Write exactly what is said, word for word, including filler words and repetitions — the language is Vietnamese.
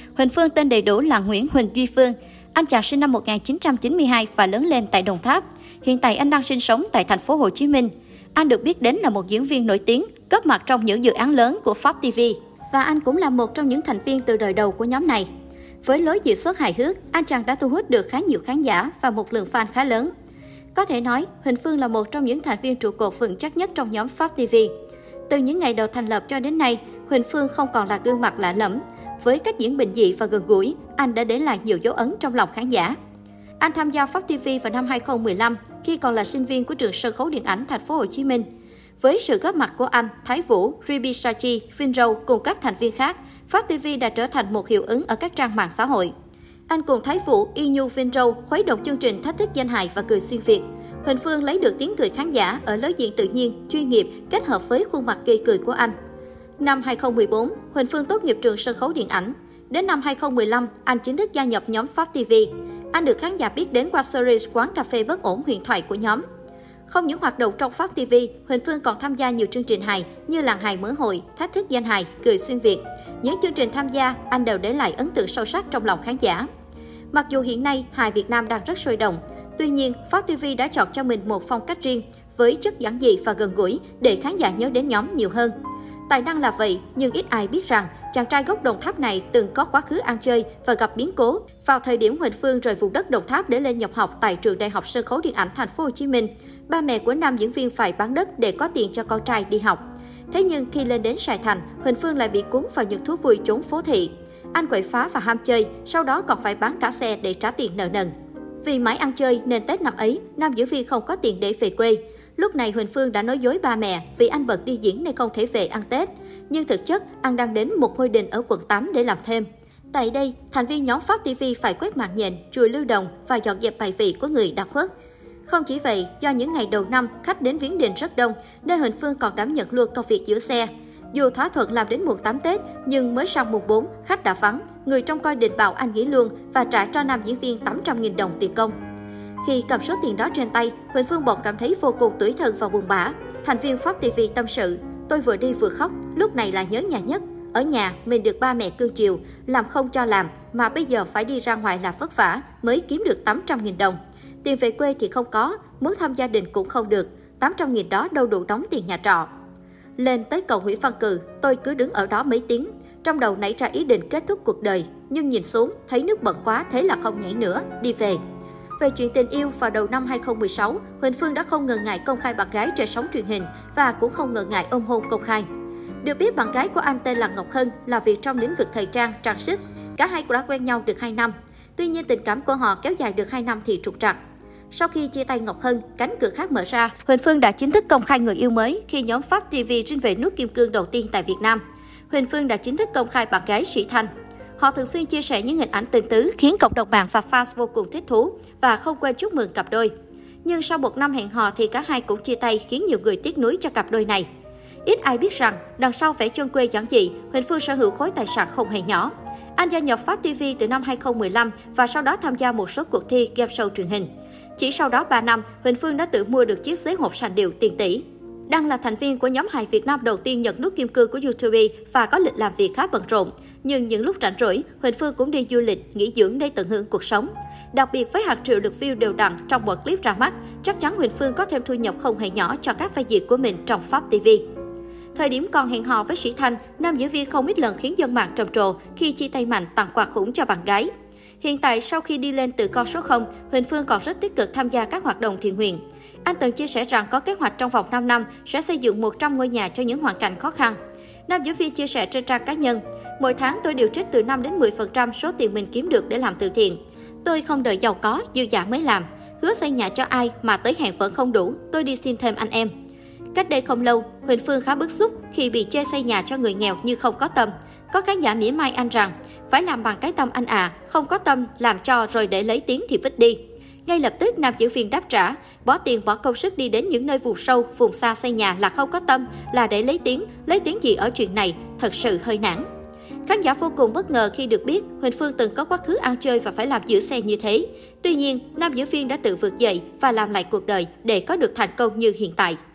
Huỳnh Phương tên đầy đủ là Nguyễn Huỳnh Duy Phương. Anh chàng sinh năm một nghìn chín trăm chín mươi hai và lớn lên tại Đồng Tháp. Hiện tại anh đang sinh sống tại thành phố Hồ Chí Minh. Anh được biết đến là một diễn viên nổi tiếng, góp mặt trong những dự án lớn của Fox ti vi. Và anh cũng là một trong những thành viên từ đời đầu của nhóm này. Với lối diễn xuất hài hước, anh chàng đã thu hút được khá nhiều khán giả và một lượng fan khá lớn. Có thể nói, Huỳnh Phương là một trong những thành viên trụ cột vững chắc nhất trong nhóm Fox ti vi. Từ những ngày đầu thành lập cho đến nay, Huỳnh Phương không còn là gương mặt lạ lẫm. Với cách diễn bình dị và gần gũi, anh đã để lại nhiều dấu ấn trong lòng khán giả. Anh tham gia Fox ti vi vào năm hai không một lăm khi còn là sinh viên của trường sân khấu điện ảnh thành phố Hồ Chí Minh. Với sự góp mặt của anh, Thái Vũ, Ruby Sachi, Finrow cùng các thành viên khác, Fox ti vi đã trở thành một hiệu ứng ở các trang mạng xã hội. Anh cùng Thái Vũ, Y Nhu, Finrow khuấy động chương trình Thách thức danh hài và cười xuyên Việt. Huỳnh Phương lấy được tiếng cười khán giả ở lối diễn tự nhiên, chuyên nghiệp kết hợp với khuôn mặt gây cười của anh. Năm hai không một bốn, Huỳnh Phương tốt nghiệp trường sân khấu điện ảnh. Đến năm hai không một lăm, anh chính thức gia nhập nhóm Fox ti vi. Anh được khán giả biết đến qua series Quán cà phê bất ổn huyền thoại của nhóm. Không những hoạt động trong Fox ti vi, Huỳnh Phương còn tham gia nhiều chương trình hài như Làng hài mở hội, Thách thức danh hài, Cười xuyên Việt. Những chương trình tham gia, anh đều để lại ấn tượng sâu sắc trong lòng khán giả. Mặc dù hiện nay hài Việt Nam đang rất sôi động, tuy nhiên Fox ti vi đã chọn cho mình một phong cách riêng với chất giản dị và gần gũi để khán giả nhớ đến nhóm nhiều hơn. Tài năng là vậy, nhưng ít ai biết rằng chàng trai gốc Đồng Tháp này từng có quá khứ ăn chơi và gặp biến cố. Vào thời điểm Huỳnh Phương rời vùng đất Đồng Tháp để lên nhập học tại trường Đại học Sân khấu Điện ảnh thành phố Hồ Chí Minh, ba mẹ của nam diễn viên phải bán đất để có tiền cho con trai đi học. Thế nhưng khi lên đến Sài Thành, Huỳnh Phương lại bị cuốn vào những thú vui trốn phố thị. Anh quậy phá và ham chơi, sau đó còn phải bán cả xe để trả tiền nợ nần. Vì mãi ăn chơi nên Tết năm ấy, nam diễn viên không có tiền để về quê. Lúc này Huỳnh Phương đã nói dối ba mẹ vì anh bận đi diễn nên không thể về ăn Tết. Nhưng thực chất, anh đang đến một ngôi đình ở quận tám để làm thêm. Tại đây, thành viên nhóm Fox ti vi phải quét mạng nhện, chùi lưu đồng và dọn dẹp bài vị của người đã khuất. Không chỉ vậy, do những ngày đầu năm, khách đến viếng đền rất đông, nên Huỳnh Phương còn đảm nhận luôn công việc giữ xe. Dù thỏa thuận làm đến mùng tám Tết, nhưng mới sang mùng bốn, khách đã vắng. Người trông coi đình bảo anh nghỉ luôn và trả cho nam diễn viên tám trăm nghìn đồng tiền công. Khi cầm số tiền đó trên tay, Huỳnh Phương bỗng cảm thấy vô cùng tủi thân và buồn bã. Thành viên Fox ti vi tâm sự, tôi vừa đi vừa khóc, lúc này là nhớ nhà nhất. Ở nhà, mình được ba mẹ cưng chiều, làm không cho làm, mà bây giờ phải đi ra ngoài là vất vả, mới kiếm được tám trăm nghìn đồng. Tiền về quê thì không có, muốn thăm gia đình cũng không được, tám trăm nghìn đó đâu đủ đóng tiền nhà trọ. Lên tới cầu Nguyễn Văn Cừ, tôi cứ đứng ở đó mấy tiếng. Trong đầu nảy ra ý định kết thúc cuộc đời, nhưng nhìn xuống, thấy nước bẩn quá, thế là không nhảy nữa, đi về. Về chuyện tình yêu, vào đầu năm hai không một sáu, Huỳnh Phương đã không ngần ngại công khai bạn gái trên sóng truyền hình và cũng không ngần ngại ôm hôn công khai. Được biết bạn gái của anh tên là Ngọc Hân, làm việc trong lĩnh vực thời trang, trang sức. Cả hai đã quen nhau được hai năm. Tuy nhiên tình cảm của họ kéo dài được hai năm thì trục trặc. Sau khi chia tay Ngọc Hân, cánh cửa khác mở ra. Huỳnh Phương đã chính thức công khai người yêu mới khi nhóm Fox ti vi trinh về nút kim cương đầu tiên tại Việt Nam. Huỳnh Phương đã chính thức công khai bạn gái Sĩ Thanh. Họ thường xuyên chia sẻ những hình ảnh tình tứ khiến cộng đồng mạng và fans vô cùng thích thú và không quên chúc mừng cặp đôi. Nhưng sau một năm hẹn hò thì cả hai cũng chia tay khiến nhiều người tiếc nuối cho cặp đôi này. Ít ai biết rằng đằng sau vẻ chôn quê giản dị, Huỳnh Phương sở hữu khối tài sản không hề nhỏ. Anh gia nhập Fox ti vi từ năm hai không một lăm và sau đó tham gia một số cuộc thi game show truyền hình. Chỉ sau đó ba năm, Huỳnh Phương đã tự mua được chiếc xế hộp sành điệu tiền tỷ. Đang là thành viên của nhóm hài Việt Nam đầu tiên nhận nút kim cương của YouTube và có lịch làm việc khá bận rộn. Nhưng những lúc rảnh rỗi, Huỳnh Phương cũng đi du lịch, nghỉ dưỡng để tận hưởng cuộc sống. Đặc biệt với hàng triệu lượt view đều đặn trong một clip ra mắt, chắc chắn Huỳnh Phương có thêm thu nhập không hề nhỏ cho các vai diễn của mình trong Fox ti vi. Thời điểm còn hẹn hò với Sĩ Thanh, nam diễn viên không ít lần khiến dân mạng trầm trồ khi chia tay mạnh tặng quà khủng cho bạn gái. Hiện tại, sau khi đi lên từ con số không, Huỳnh Phương còn rất tích cực tham gia các hoạt động thiện nguyện. Anh từng chia sẻ rằng có kế hoạch trong vòng năm năm sẽ xây dựng một trăm ngôi nhà cho những hoàn cảnh khó khăn. Nam diễn viên chia sẻ trên trang cá nhân, mỗi tháng tôi điều trích từ năm đến mười phần trăm số tiền mình kiếm được để làm từ thiện. Tôi không đợi giàu có, dư dả mới làm. Hứa xây nhà cho ai mà tới hẹn vẫn không đủ, tôi đi xin thêm anh em. Cách đây không lâu, Huỳnh Phương khá bức xúc khi bị chê xây nhà cho người nghèo như không có tâm. Có khán giả mỉa mai anh rằng, phải làm bằng cái tâm anh à, không có tâm, làm cho rồi để lấy tiếng thì vứt đi. Ngay lập tức, nam diễn viên đáp trả, bỏ tiền bỏ công sức đi đến những nơi vùng sâu, vùng xa xây nhà là không có tâm, là để lấy tiếng, lấy tiếng gì ở chuyện này, thật sự hơi nản. Khán giả vô cùng bất ngờ khi được biết Huỳnh Phương từng có quá khứ ăn chơi và phải làm giữ xe như thế. Tuy nhiên, nam diễn viên đã tự vượt dậy và làm lại cuộc đời để có được thành công như hiện tại.